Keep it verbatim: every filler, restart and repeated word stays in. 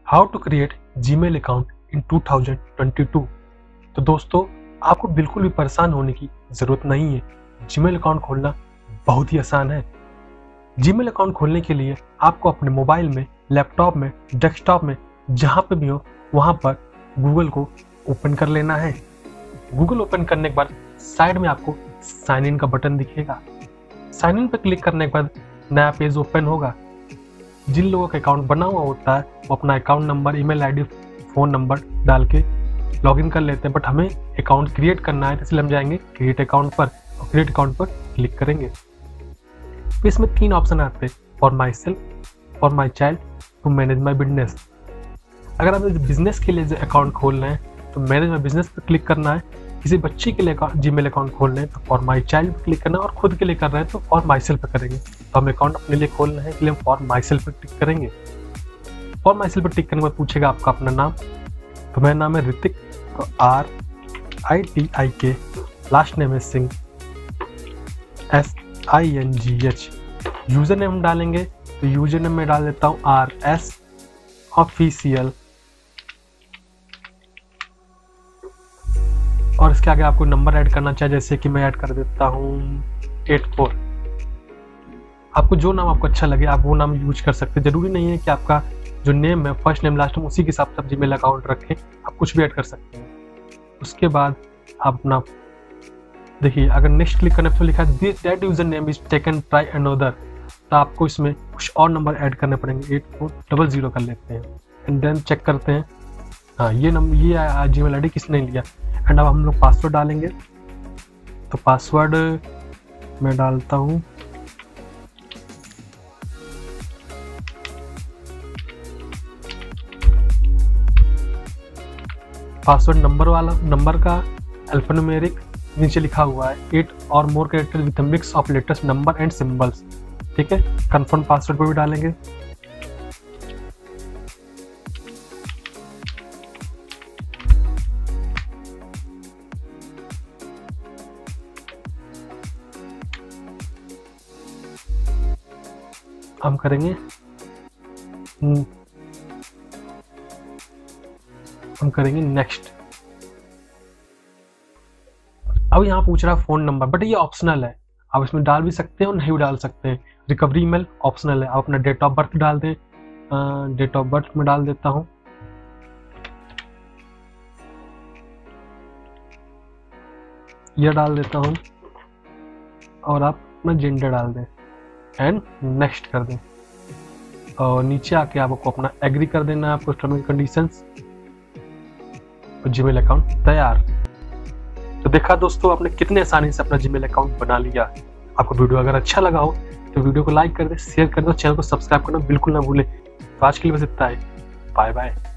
How to create Gmail account in two thousand twenty two. तो दोस्तों, आपको बिल्कुल भी परेशान होने की ज़रूरत नहीं है। जीमेल अकाउंट खोलना बहुत ही आसान है। जीमेल अकाउंट खोलने के लिए आपको अपने मोबाइल में, लैपटॉप में, डेस्कटॉप में, जहाँ पे भी हो वहाँ पर गूगल को ओपन कर लेना है। गूगल ओपन करने के बाद साइड में आपको साइन इन का बटन दिखेगा। साइन इन पर क्लिक करने के बाद नया पेज ओपन होगा। जिन लोगों का अकाउंट बना हुआ होता है वो अपना account number, email ID, phone number डाल के लॉगिन कर लेते हैं। बट हमें अकाउंट क्रिएट करना है, तो इसलिए हम जाएंगे क्रिएट अकाउंट पर और क्रिएट अकाउंट पर क्लिक करेंगे। तो इसमें तीन ऑप्शन आते हैं, for myself, for my child, to manage my business. अगर आप बिजनेस के लिए जो अकाउंट खोल रहे हैं तो मैनेज माई बिजनेस पर क्लिक करना है। किसी बच्चे के लिए जीमेल अकाउंट खोल रहे हैं तो फॉर माई चाइल्ड पर क्लिक करना है, और खुद के लिए कर रहे हैं तो फॉर माई सेल्फ पर करेंगे। तो हम अकाउंट अपने लिए खोलना है, इसलिए हम फॉर माई सेल्फ पर क्लिक करेंगे। फॉर माई सेल्फ पर क्लिक करने के बाद पूछेगा आपका अपना नाम। तो मेरा नाम है ऋतिक, तो आर आई टी आई के, लास्ट नेम है Singh, S I N G H. User name डालेंगे तो यूजर नेम में डाल देता हूँ आर एस ऑफिशियल, और इसके आगे आपको नंबर ऐड करना चाहिए, जैसे कि मैं ऐड कर देता हूँ एट फोर। आपको जो नाम आपको अच्छा लगे आप वो नाम यूज कर सकते हैं। जरूरी नहीं है कि आपका जो नेम है, फर्स्ट नेम लास्ट नेम, उसी के हिसाब से आप जीमेल अकाउंट रखें। आप कुछ भी ऐड कर सकते हैं। उसके बाद आप अपना देखिए, अगर नेक्स्ट क्लिक करने पर लिखा है this that user name is taken try another, तो आपको इसमें कुछ और नंबर ऐड करने पड़ेंगे। एट फोर डबल जीरो कर लेते हैं एंड देन चेक करते हैं, हाँ ये नंबर, ये जीमेल आईडी किसने लिया। एंड अब हम लोग पासवर्ड डालेंगे। तो पासवर्ड मैं डालता हूँ पासवर्ड नंबर वाला, नंबर का अल्फान्यूमेरिक नीचे लिखा हुआ है, eight or more character with mix of letters, number and symbols. ठीक है, कंफर्म पासवर्ड पर भी डालेंगे। हम करेंगे हम करेंगे नेक्स्ट। अब यहाँ पूछ रहा है फोन नंबर, बट ये ऑप्शनल है, आप इसमें डाल भी सकते हैं और नहीं भी डाल सकते हैं। रिकवरी ईमेल ऑप्शनल है, आप अपना डेट ऑफ बर्थ डाल दें। डेट ऑफ बर्थ में डाल देता हूँ, ये डाल देता हूँ, और आप अपना जेंडर डाल दें एंड नेक्स्ट कर दें। और नीचे आके आपको अपना एग्री कर देना है, आपको टर्म एंड कंडीशंस, और जीमेल अकाउंट तैयार। तो देखा दोस्तों, आपने कितने आसानी से अपना जीमेल अकाउंट बना लिया। आपको वीडियो अगर अच्छा लगा हो तो वीडियो को लाइक कर दे, शेयर कर दो, चैनल को सब्सक्राइब करना बिल्कुल ना भूलें। तो आज के लिए बस इतना है, बाय बाय।